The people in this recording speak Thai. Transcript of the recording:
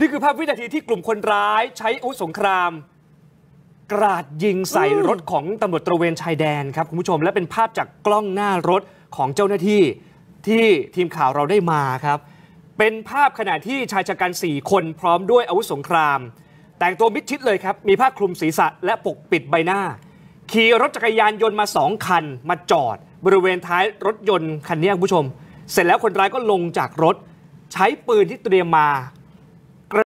นี่คือภาพวินาทีที่กลุ่มคนร้ายใช้อาวุธสงครามกราดยิงใส่รถของตำรวจตระเวนชายแดนครับคุณผู้ชมและเป็นภาพจากกล้องหน้ารถของเจ้าหน้าที่ที่ทีมข่าวเราได้มาครับเป็นภาพขณะที่ชายชะกัน4 คนพร้อมด้วยอาวุธสงครามแต่งตัวมิดชิดเลยครับมีผ้าคลุมศีรษะและปกปิดใบหน้าขี่รถจักรยานยนต์มา2 คันมาจอดบริเวณท้ายรถยนต์คันนี้คุณผู้ชมเสร็จแล้วคนร้ายก็ลงจากรถใช้ปืนที่เตรียมมา